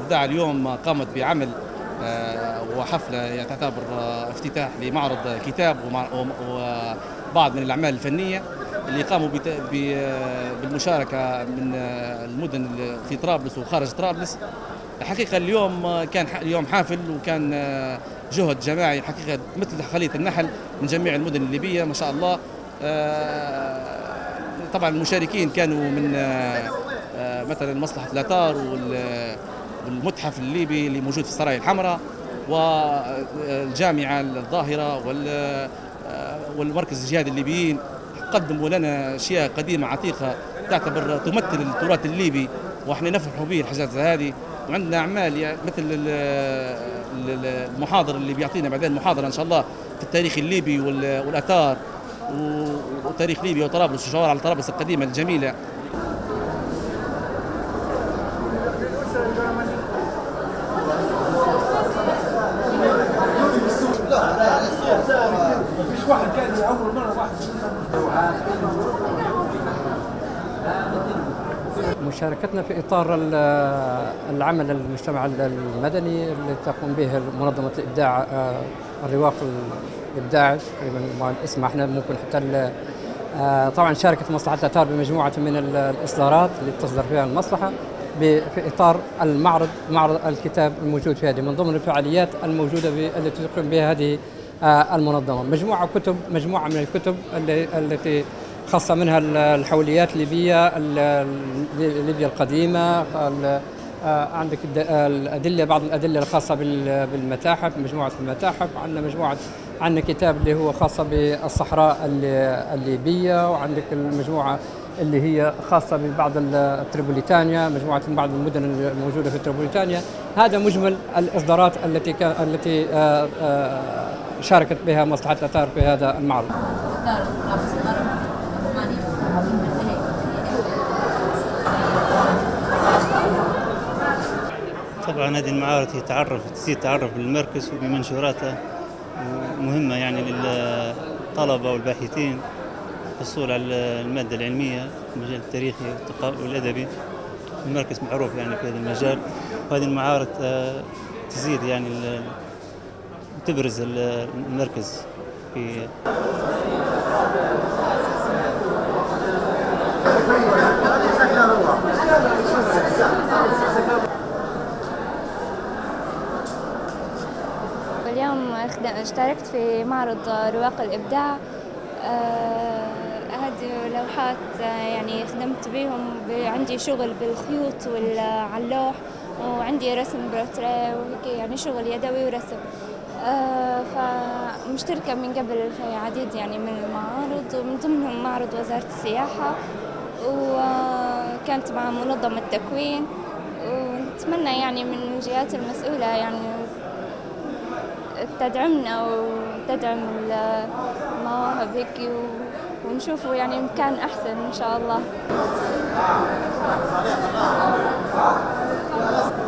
الإبداع اليوم قامت بعمل وحفلة تعتبر افتتاح لمعرض كتاب وبعض من الأعمال الفنية اللي قاموا بالمشاركة من المدن في طرابلس وخارج طرابلس. الحقيقة اليوم كان يوم حافل، وكان جهد جماعي حقيقة مثل خلية النحل من جميع المدن الليبية ما شاء الله. طبعا المشاركين كانوا من مثلا مصلحة الآثار والمتحف الليبي اللي موجود في السرايا الحمراء والجامعة الظاهرة والمركز الجهاد الليبيين. قدموا لنا أشياء قديمة عتيقة تعتبر تمثل التراث الليبي، واحنا نفرح به الحاجات هذه. وعندنا أعمال مثل المحاضر اللي بيعطينا بعدين محاضرة إن شاء الله في التاريخ الليبي والآثار وتاريخ ليبيا وطرابلس وشوارع طرابلس القديمة الجميلة. مشاركتنا في إطار العمل المجتمع المدني اللي تقوم به منظمة الإبداع الرواق الإبداعي تقريبا الاسم احنا ممكن حتى طبعا شاركت مصلحة الآثار بمجموعة من الإصدارات اللي تصدر فيها المصلحة في إطار معرض الكتاب الموجود في هذه من ضمن الفعاليات الموجودة التي تقوم بها هذه المنظمة. مجموعة من الكتب التي خاصة منها الحوليات الليبية، ليبيا القديمة، عندك بعض الأدلة الخاصة بالمتاحف، مجموعة المتاحف، عندنا كتاب اللي هو خاصة بالصحراء الليبية، وعندك المجموعة اللي هي خاصة ببعض التريبوليتانيا، مجموعة من بعض المدن الموجودة في تريبوليتانيا. هذا مجمل الإصدارات التي شاركت بها مصلحة الآثار في هذا المعرض. طبعا هذه المعارض تزيد تعرف بالمركز وبمنشوراته مهمة يعني للطلبة والباحثين الحصول على المادة العلمية في المجال التاريخي والأدبي. المركز معروف يعني في هذا المجال، وهذه المعارض تزيد يعني تبرز المركز في اليوم اشتركت في معرض رواق الإبداع. هذه لوحات يعني خدمت بهم، عندي شغل بالخيوط والعلوح، وعندي رسم بورتريه وهيك يعني شغل يدوي ورسم. فمشتركة من قبل في عديد يعني من المعارض، ومن ضمنهم معرض وزارة السياحة، وكانت مع منظمة تكوين. ونتمنى يعني من الجهات المسؤولة يعني تدعمنا وتدعم المواهب هيك، ونشوفوا يعني مكان أحسن إن شاء الله.